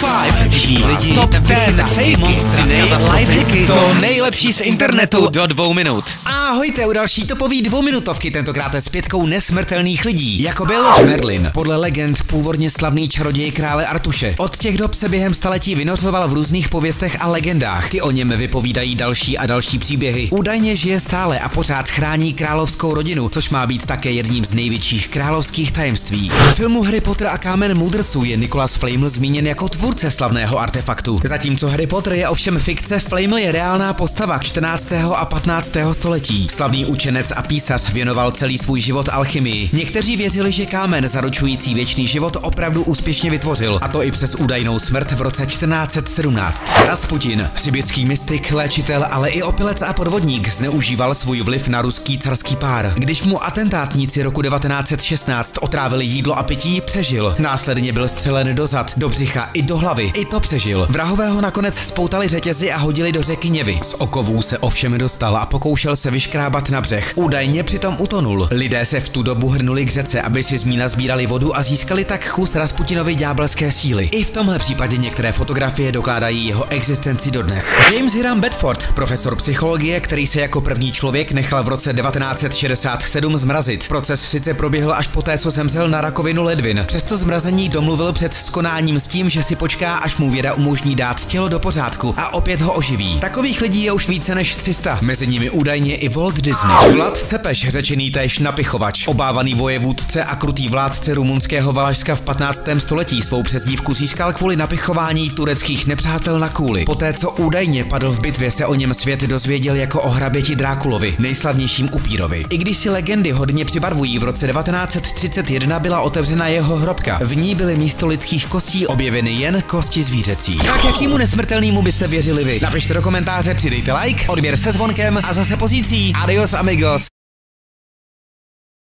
5 lidi, top 10 fakey, lifehacky, to nejlepší z internetu do 2 minut. Ahojte u další topový 2minutovky, tentokrát s 5 nesmrtelných lidí, jako byl Merlin, podle legend původně slavný čaroděj krále Artuše. Od těch dob se během staletí vynořoval v různých pověstech a legendách. Ty o něm vypovídají další a další příběhy. Údajně žije stále a pořád chrání královskou rodinu, což má být také jedním z největších královských tajemství. V filmu Harry Potter a kámen mudrců je Nicholas Flamel zmíněn jako tvůrce slavného artefaktu. Zatímco Harry Potter je ovšem fikce, Flamel je reálná postava 14. a 15. století. Slavný učenec a písař věnoval celý svůj život alchymii. Někteří věřili, že kámen zaručující věčný život opravdu úspěšně vytvořil, a to i přes údajnou smrt v roce 1417. Rasputin, sibirský mystik, léčitel, ale i opilec a podvodník, zneužíval svůj vliv na ruský carský pár. Když mu atentátníci roku 1916 otrávili jídlo a pití, přežil. Následně byl střelen do zad, do břicha i do hlavy. I to přežil. Vrahové ho nakonec spoutali řetězy a hodili do řeky Něvy. Z okovů se ovšem dostal a pokoušel se vyškrábat na břeh. Údajně přitom utonul. Lidé se v tu dobu hrnuli k řece, aby si z ní nazbírali vodu a získali tak kus Rasputinovy ďábelské síly. I v tomhle případě některé fotografie dokládají jeho existenci dodnes. James Hiram Bedford, profesor psychologie, který se jako první člověk nechal v roce 1967 zmrazit. Proces sice proběhl až poté, co zemřel na rakovinu ledvin. Přesto zmrazení domluvil před skonáním s tím, že si počká, až mu věda umožní dát tělo do pořádku a opět ho oživí. Takových lidí je už více než 300, mezi nimi údajně i Walt Disney. Vlad Cepeš, řečený též napichovač, obávaný vojevůdce a krutý vládce rumunského Valašska v 15. století, svou přezdívku získal kvůli napichování tureckých nepřátel na kůli. Poté, co údajně padl v bitvě, se o něm svět dozvěděl jako o hraběti Drákulovi, nejslavnějším upírovi. I když si legendy hodně přibarvují, v roce 1931 byla otevřena jeho hrobka. V ní byly místo lidských kostí objeveny jen kosti zvířecí. Tak jakýmu nesmrtelnému byste věřili vy? Napište do komentáře, přidejte like, odběr se zvonkem a zase pozítří. Adios amigos.